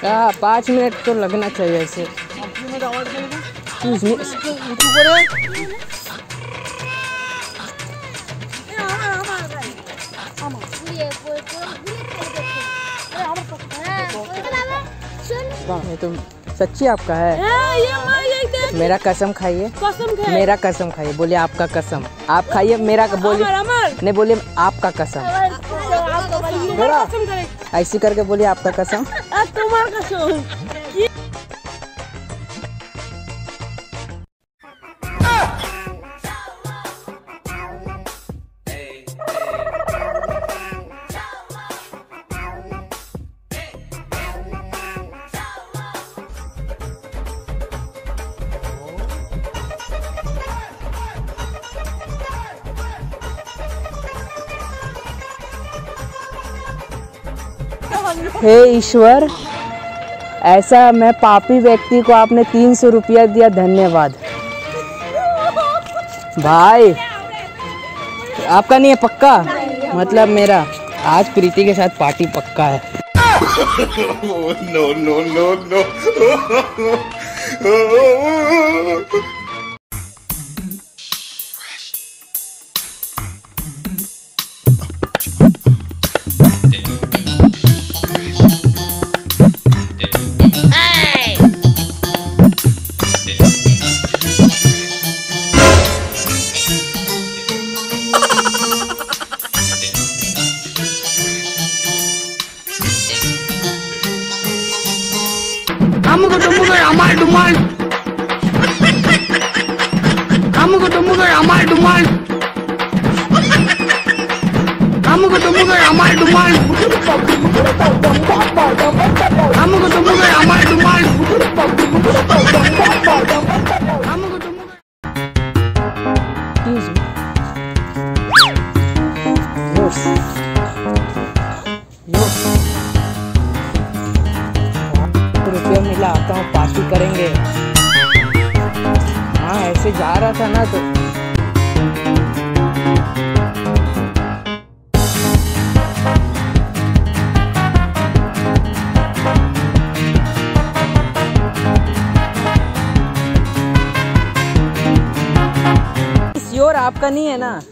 5 minute तो लगना चाहिए ऐसे। ये तो सच्ची आपका है? मेरा कसम खाइए, मेरा कसम खाइए। बोलिए आपका कसम। आप खाइए, मेरा बोलिए नहीं, बोलिए आपका कसम। ऐसी करके बोलिए आपका कसम। तुम्हारा कसम। हे ईश्वर, ऐसा मैं पापी व्यक्ति को आपने 300 रुपया दिया, धन्यवाद। भाई आपका नहीं है पक्का? मतलब मेरा आज प्रीति के साथ पार्टी पक्का है। No no no no. रुपया मिला, आता हूँ पार्टी करेंगे। हाँ ऐसे जा रहा था ना तो श्योर आपका नहीं है ना?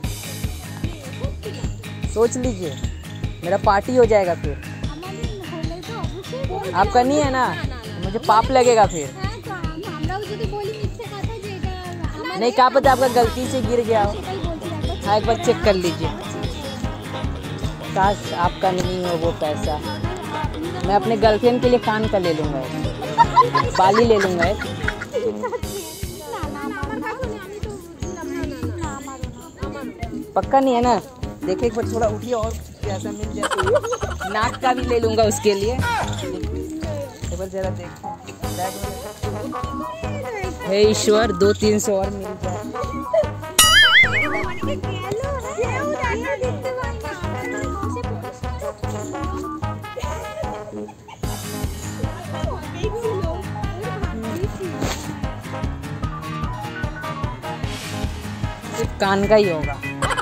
सोच लीजिए, मेरा पार्टी हो जाएगा फिर। आपका नहीं है ना? मुझे पाप लगेगा फिर। नहीं, क्या पता आपका गलती से गिर गया हो। हाँ एक बार चेक कर लीजिए। काश आपका नहीं हो वो पैसा। मैं अपने गर्लफ्रेंड के लिए कान का ले लूँगा, बाली ले लूँगा। पक्का नहीं है ना? देखिए एक बार थोड़ा उठिए और पैसा मिल जाए तो नाक का भी ले लूँगा उसके लिए। एक बार जरा देख। हे ईश्वर, 200-300 और मिल जाए। सिर्फ कान का ही होगा।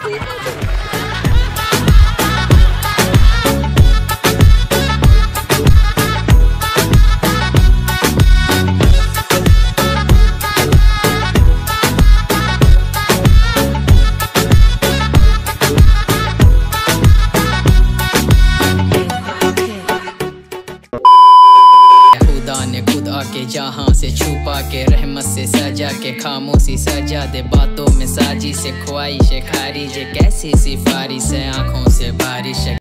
के जहां से छुपा के रहमत से सजा के खामोशी सजा दे बातों में साजिश से ख्वाहिश खारिज कैसी सिफारिश है आंखों से बारिश।